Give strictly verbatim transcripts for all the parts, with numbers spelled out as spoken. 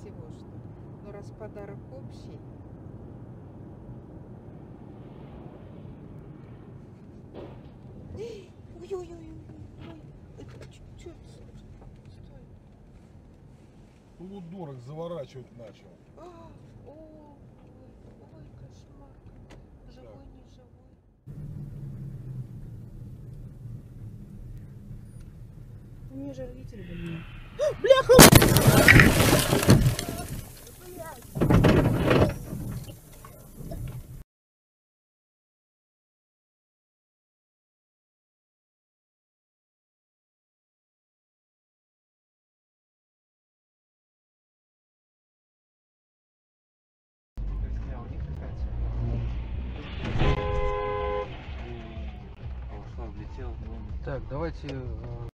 всего, что ли. Но раз подарок общий. Ой-ой-ой, это что это? Стой. Полудурок заворачивать начал. А, о, ой, ой, кошмар. Живой, не живой. У меня же родители были. Бляха! Так, давайте... э,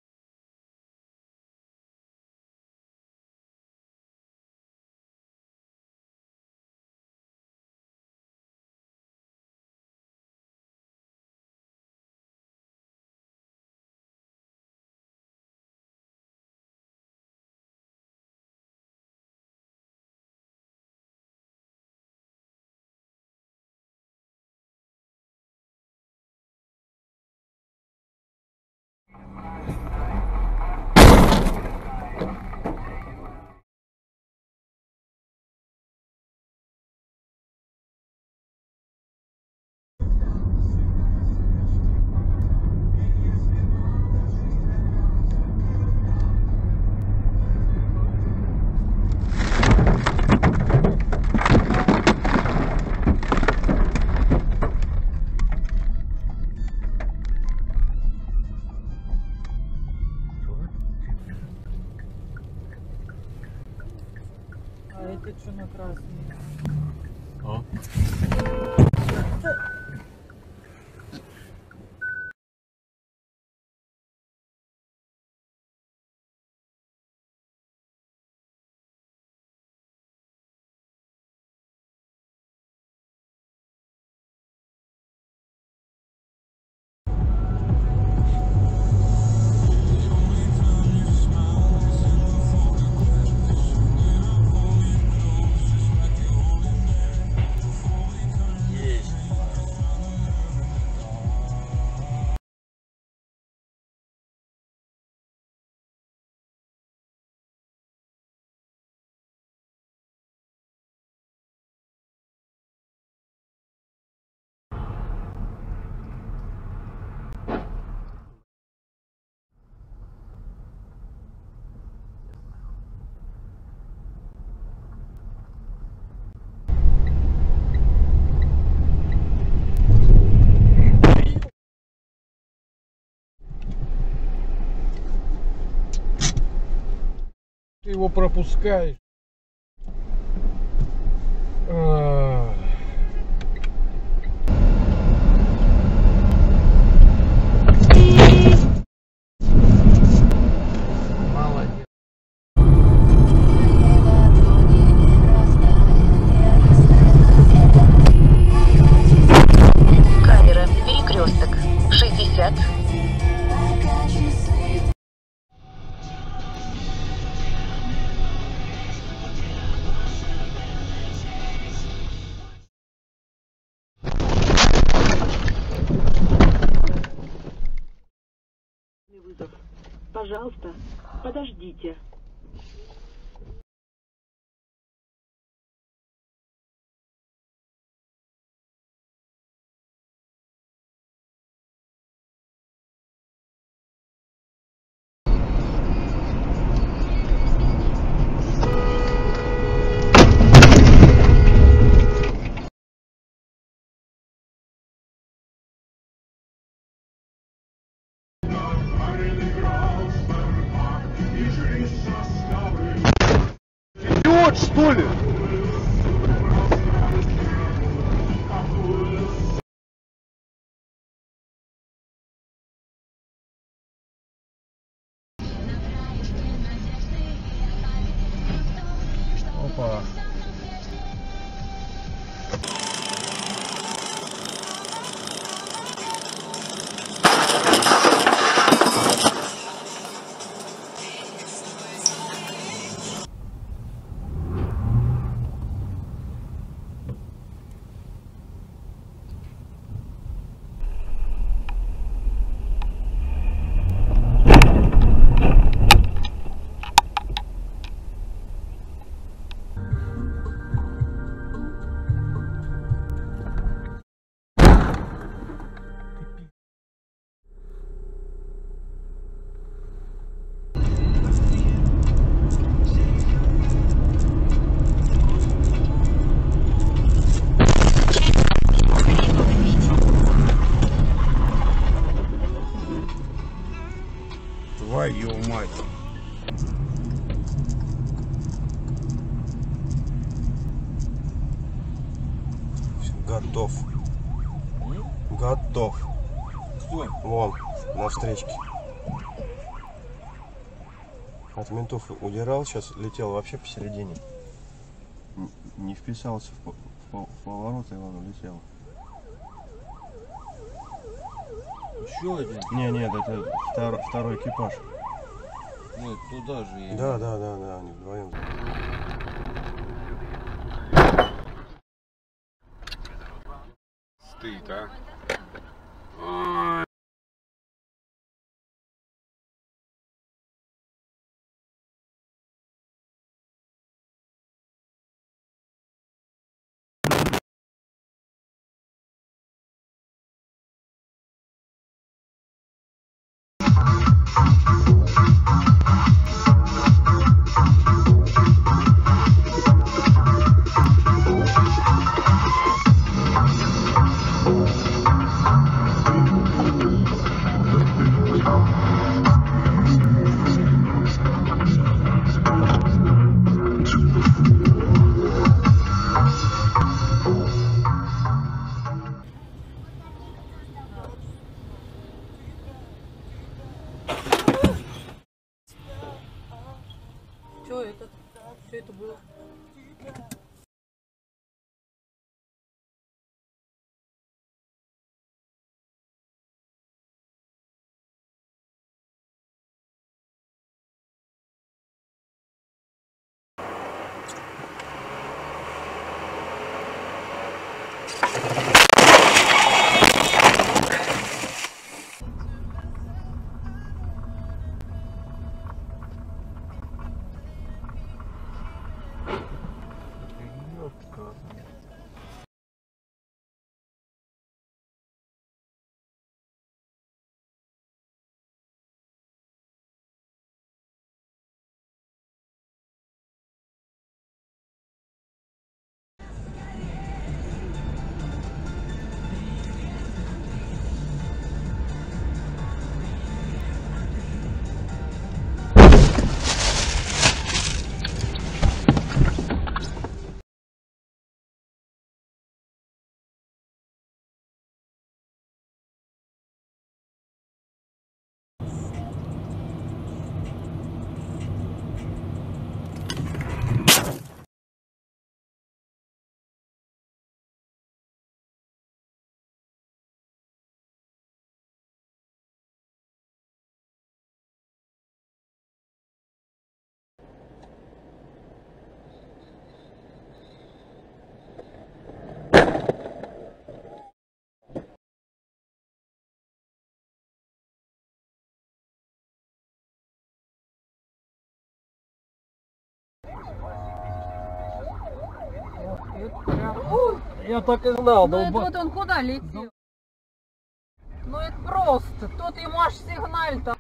А это что на красный? А? Ты его пропускаешь. А. Молодец. Камера, перекресток, шестьдесят. Вызов. Пожалуйста, подождите. Играл Сбербанк и жизнь Готов. Готов. Кто? Вон, на встречке. От ментов удирал, сейчас летел вообще посередине. Н- Не вписался в, по- в по- в поворот, и он улетел. Еще один? Не, нет, это втор- второй экипаж. Нет, туда же я. Да, да, да, да, они вдвоем. Стыд, а? Что это? Что это было? Я так и знал, Ну это вот он куда летел? Ну это просто. Тут ему аж сигналь-то